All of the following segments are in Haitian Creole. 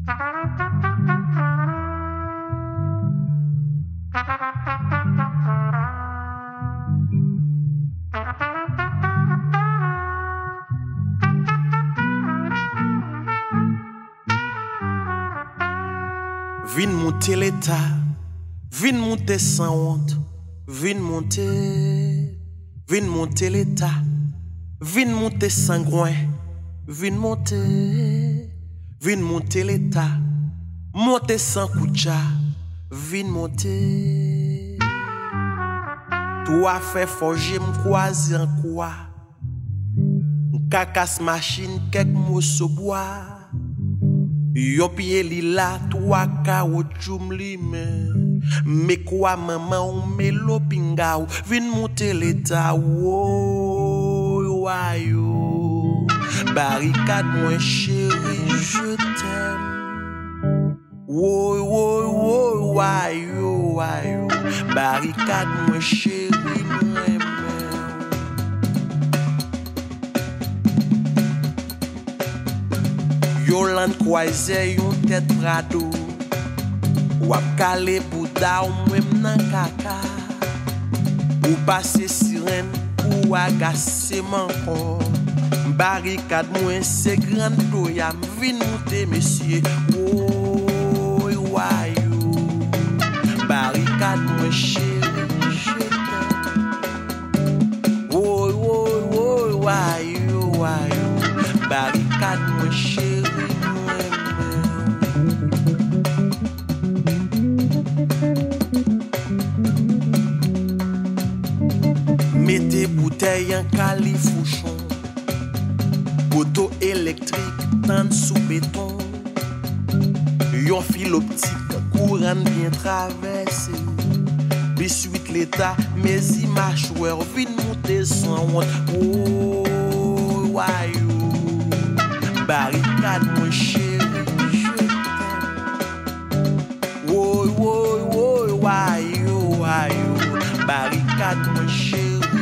Vin monter l'état, vin monter sans honte, vin monter l'état, vin monter sans groin, vin monter l'état, monter sans koucha, vin monter. Toi fait forger m'croiser en quoi, m'cacasse machine quelques morceaux bois. Yo pied li la, toi ka ou choum li me quoi maman ou me lo pinga ou vin monter l'état ou yo barricade moi chéri je t'aime wo yo barricade moi chéri Yolande croisé yon tête prado Wap kale bouda ou mwem nan kaka Ou passe sirène ou agase mankon Barricade mwen se grand doyam Vin monte monsieur Woy wayo Barricade mwen chéri je t'aime Woy wayo Barricade mwen chéri Mettez bouteille en califouchon Poteau électrique tente sous béton Yon fil optique courant bien traversé Biscuit l'état mes images wèr vin monter sans honte Oh wayo Barricade mon chéri je t'aime Oh wayo Barricade mon chéri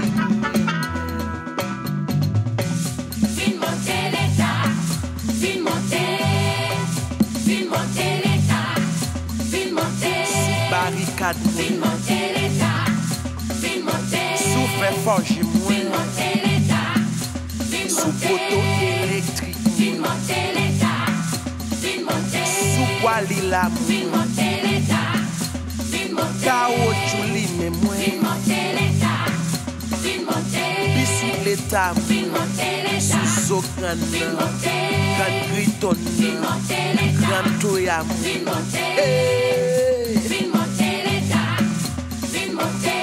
Barricade Vin monter l'état, vin monter. Sous fait forger moins. Vin monter l'état, vin Sous monter. poteau électrique. Vin monter l'état, vin monter. Sous quoi la Vin monter l'état, vin monter. Caoutchouc li mais moins. Vin monter l'état, vin monter. Biscuit l'état. Vin monter l'état. Sous ocran. Vin monter. Gran griton. Vin monter l'état. Gran toyam. Vin monter. Hey. Vin monter l'état, vin monter.